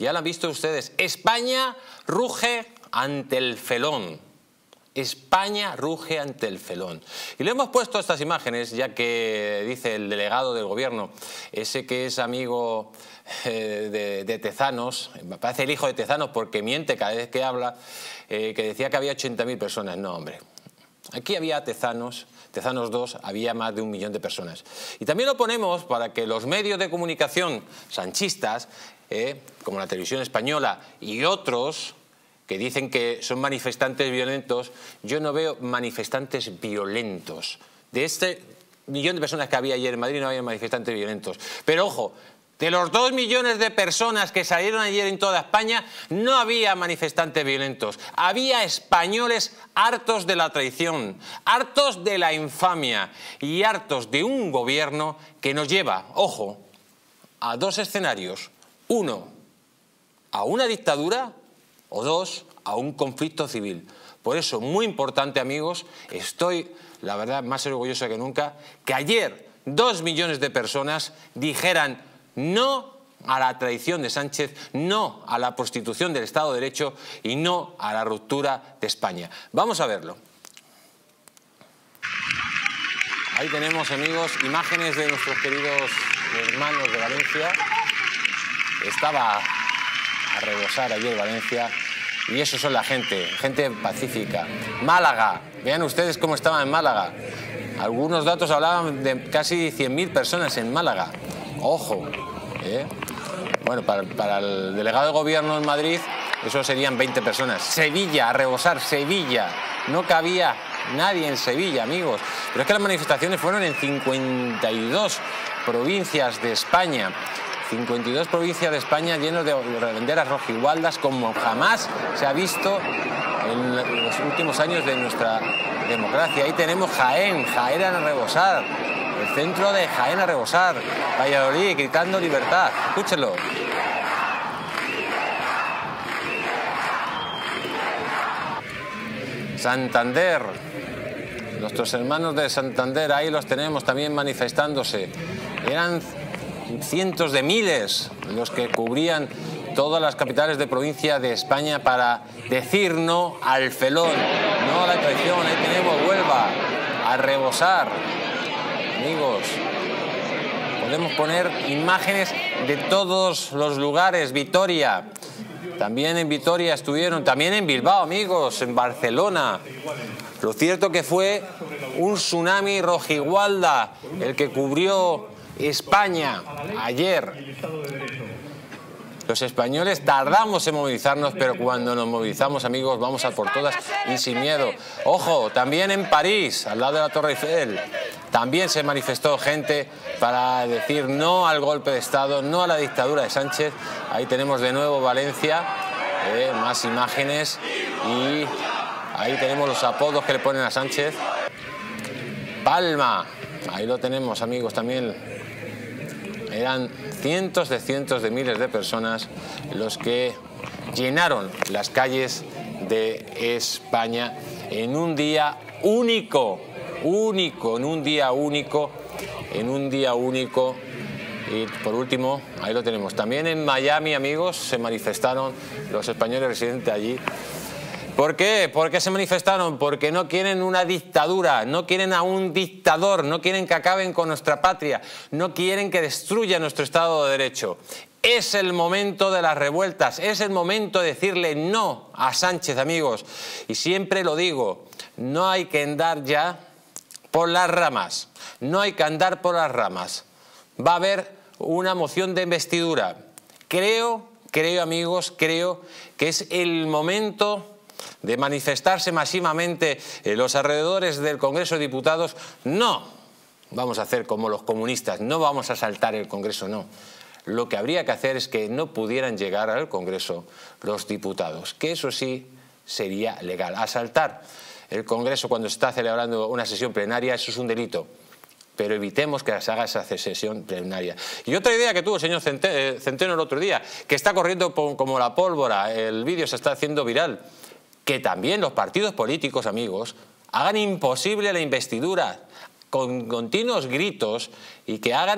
Ya lo han visto ustedes. España ruge ante el felón. España ruge ante el felón. Y le hemos puesto estas imágenes, ya que dice el delegado del gobierno, ese que es amigo de Tezanos, me parece el hijo de Tezanos porque miente cada vez que habla, que decía que había 80.000 personas. No, hombre. Aquí había Tezanos 2, había más de 1 millón de personas. Y también lo ponemos para que los medios de comunicación sanchistas, como la televisión española y otros, que dicen que son manifestantes violentos, yo no veo manifestantes violentos. De este millón de personas que había ayer en Madrid no había manifestantes violentos. Pero ojo, de los 2 millones de personas que salieron ayer en toda España, no había manifestantes violentos. Había españoles hartos de la traición, hartos de la infamia y hartos de un gobierno que nos lleva, ojo, a 2 escenarios. 1, a una dictadura, o 2, a un conflicto civil. Por eso, muy importante, amigos, estoy, la verdad, más orgulloso que nunca, que ayer 2 millones de personas dijeran no a la traición de Sánchez, no a la prostitución del Estado de Derecho y no a la ruptura de España. Vamos a verlo. Ahí tenemos, amigos, imágenes de nuestros queridos hermanos de Valencia. Estaba a rebosar ayer Valencia y eso son la gente pacífica. Málaga, vean ustedes cómo estaba en Málaga. Algunos datos hablaban de casi 100.000 personas en Málaga. Ojo, Bueno, para el delegado de gobierno en Madrid, eso serían 20 personas. Sevilla, a rebosar, Sevilla. No cabía nadie en Sevilla, amigos. Pero es que las manifestaciones fueron en 52 provincias de España. 52 provincias de España llenos de banderas rojigualdas como jamás se ha visto en los últimos años de nuestra democracia. Ahí tenemos Jaén, Jaén a rebosar, el centro de Jaén a rebosar, Valladolid gritando libertad. Escúchenlo. Santander, nuestros hermanos de Santander, ahí los tenemos también manifestándose. Eran cientos de miles los que cubrían todas las capitales de provincia de España para decir no al felón, no a la traición. Ahí tenemos Huelva, a rebosar. Amigos, podemos poner imágenes de todos los lugares. Vitoria, también en Vitoria estuvieron, también en Bilbao, amigos, en Barcelona. Lo cierto que fue un tsunami rojigualda el que cubrió España ayer. Los españoles tardamos en movilizarnos, pero cuando nos movilizamos, amigos, vamos a por todas y sin miedo. Ojo, también en París, al lado de la Torre Eiffel, también se manifestó gente para decir no al golpe de Estado, no a la dictadura de Sánchez. Ahí tenemos de nuevo Valencia, más imágenes, y ahí tenemos los apodos que le ponen a Sánchez. Palma, ahí lo tenemos, amigos, también. Eran cientos de miles de personas los que llenaron las calles de España en un día único, en un día único. Y por último, ahí lo tenemos. También en Miami, amigos, se manifestaron los españoles residentes allí. ¿Por qué? ¿Por qué se manifestaron? Porque no quieren una dictadura, no quieren a un dictador, no quieren que acaben con nuestra patria, no quieren que destruya nuestro Estado de Derecho. Es el momento de las revueltas, es el momento de decirle no a Sánchez, amigos. Y siempre lo digo, no hay que andar ya por las ramas, no hay que andar por las ramas. Va a haber una moción de investidura. Creo, amigos, creo que es el momento de manifestarse masivamente en los alrededores del Congreso de Diputados. No vamos a hacer como los comunistas, no vamos a asaltar el Congreso, no. Lo que habría que hacer es que no pudieran llegar al Congreso los diputados, que eso sí sería legal. Asaltar el Congreso cuando se está celebrando una sesión plenaria, eso es un delito. Pero evitemos que se haga esa sesión plenaria. Y otra idea que tuvo el señor Centeno el otro día, que está corriendo como la pólvora, el vídeo se está haciendo viral, que también los partidos políticos, amigos, hagan imposible la investidura con continuos gritos y que hagan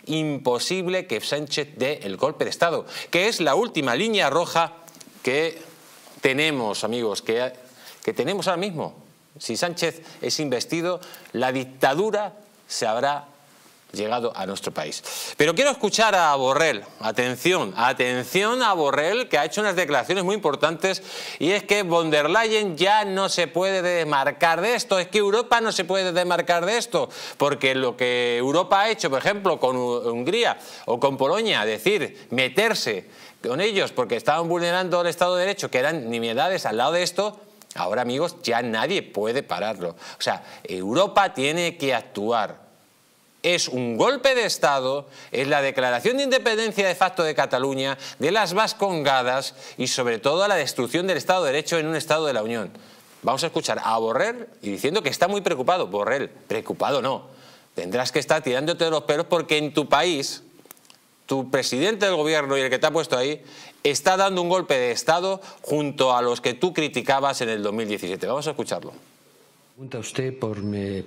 imposible que Sánchez dé el golpe de Estado, que es la última línea roja que tenemos, amigos, que tenemos ahora mismo. Si Sánchez es investido, la dictadura se habrá llegado a nuestro país. Pero quiero escuchar a Borrell. Atención, atención a Borrell, que ha hecho unas declaraciones muy importantes, y es que von der Leyen ya no se puede desmarcar de esto, es que Europa no se puede desmarcar de esto, porque lo que Europa ha hecho, por ejemplo, con Hungría o con Polonia, decir, meterse con ellos porque estaban vulnerando el Estado de Derecho, que eran nimiedades al lado de esto, ahora, amigos, ya nadie puede pararlo. O sea, Europa tiene que actuar. Es un golpe de Estado, es la declaración de independencia de facto de Cataluña, de las Vascongadas y sobre todo la destrucción del Estado de Derecho en un Estado de la Unión. Vamos a escuchar a Borrell y diciendo que está muy preocupado. Borrell, preocupado no. Tendrás que estar tirándote de los pelos porque en tu país, tu presidente del gobierno y el que te ha puesto ahí, está dando un golpe de Estado junto a los que tú criticabas en el 2017. Vamos a escucharlo. Pregunta usted por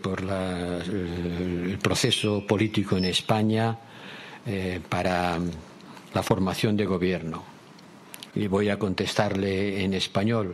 el proceso político en España para la formación de gobierno. Y voy a contestarle en español.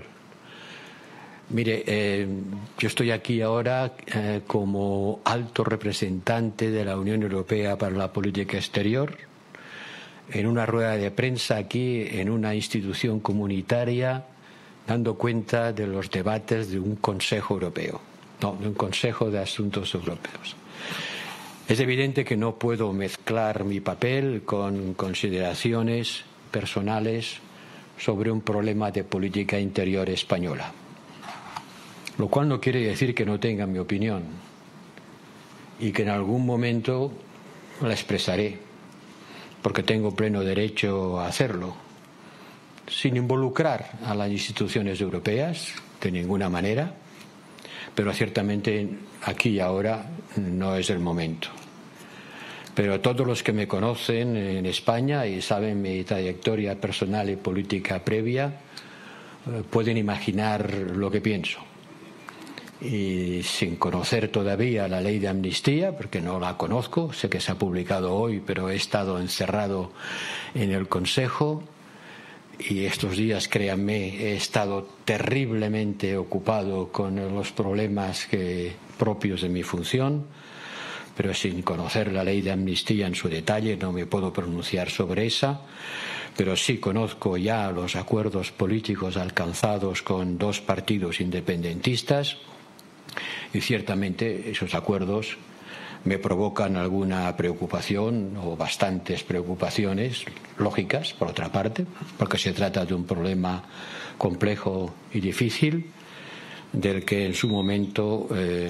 Mire, yo estoy aquí ahora como alto representante de la Unión Europea para la política exterior, en una rueda de prensa aquí, en una institución comunitaria, dando cuenta de los debates de un Consejo Europeo, no, de un Consejo de Asuntos Europeos. Es evidente que no puedo mezclar mi papel con consideraciones personales sobre un problema de política interior española, lo cual no quiere decir que no tenga mi opinión y que en algún momento la expresaré, porque tengo pleno derecho a hacerlo, sin involucrar a las instituciones europeas de ninguna manera, pero ciertamente aquí y ahora no es el momento. Pero todos los que me conocen en España y saben mi trayectoria personal y política previa pueden imaginar lo que pienso. Y sin conocer todavía la ley de amnistía, porque no la conozco, sé que se ha publicado hoy, pero he estado encerrado en el Consejo. Y estos días, créanme, he estado terriblemente ocupado con los problemas propios de mi función, pero sin conocer la ley de amnistía en su detalle no me puedo pronunciar sobre esa, pero sí conozco ya los acuerdos políticos alcanzados con dos partidos independentistas y ciertamente esos acuerdos me provocan alguna preocupación o bastantes preocupaciones lógicas, por otra parte, porque se trata de un problema complejo y difícil del que en su momento,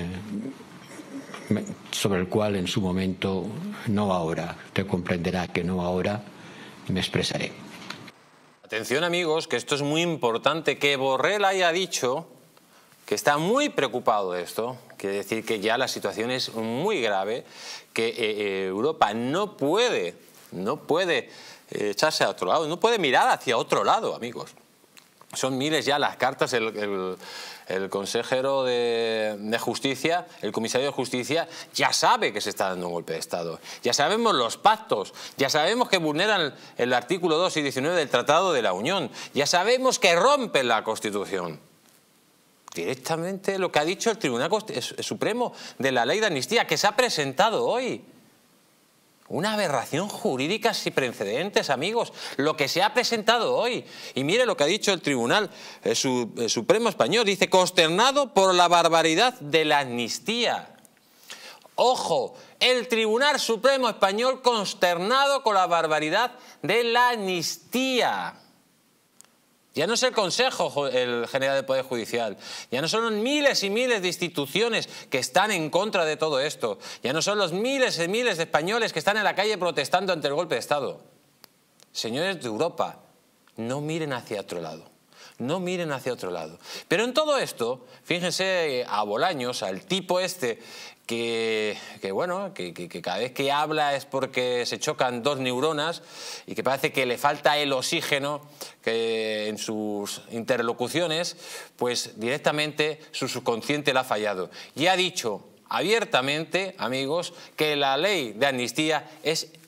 sobre el cual en su momento, no ahora, usted comprenderá que no ahora, me expresaré. Atención, amigos, que esto es muy importante, que Borrell haya dicho que está muy preocupado de esto. Quiere decir que ya la situación es muy grave, que Europa no puede echarse a otro lado, no puede mirar hacia otro lado, amigos. Son miles ya las cartas, el consejero de Justicia, el comisario de Justicia, ya sabe que se está dando un golpe de Estado. Ya sabemos los pactos, ya sabemos que vulneran el artículo 2 y 19 del Tratado de la Unión, ya sabemos que rompen la Constitución. Directamente lo que ha dicho el Tribunal Supremo de la Ley de Amnistía, que se ha presentado hoy. Una aberración jurídica sin precedentes, amigos, lo que se ha presentado hoy. Y mire lo que ha dicho el Tribunal Supremo Español. Dice, consternado por la barbaridad de la amnistía. Ojo, el Tribunal Supremo Español consternado con la barbaridad de la amnistía. Ya no es el Consejo el General del Poder Judicial, ya no son miles y miles de instituciones que están en contra de todo esto, ya no son los miles y miles de españoles que están en la calle protestando ante el golpe de Estado. Señores de Europa, no miren hacia otro lado, no miren hacia otro lado. Pero en todo esto, fíjense a Bolaños, al tipo este que cada vez que habla es porque se chocan dos neuronas y que parece que le falta el oxígeno que en sus interlocuciones, pues directamente su subconsciente le ha fallado. Y ha dicho abiertamente, amigos, que la ley de amnistía es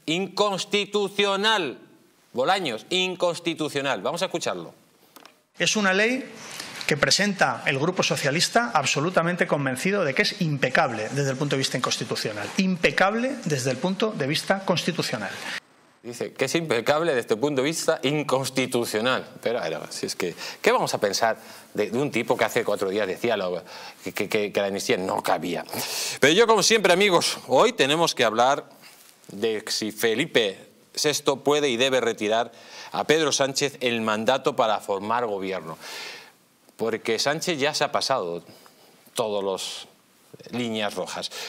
inconstitucional. Bolaños, inconstitucional. Vamos a escucharlo. Es una ley que presenta el Grupo Socialista absolutamente convencido de que es impecable desde el punto de vista inconstitucional. Impecable desde el punto de vista constitucional. Dice que es impecable desde el punto de vista inconstitucional. Pero si es que, ¿qué vamos a pensar de un tipo que hace 4 días decía que la amnistía no cabía? Pero yo, como siempre, amigos, hoy tenemos que hablar de si Felipe VI puede y debe retirar a Pedro Sánchez el mandato para formar gobierno. Porque Sánchez ya se ha pasado todas las líneas rojas.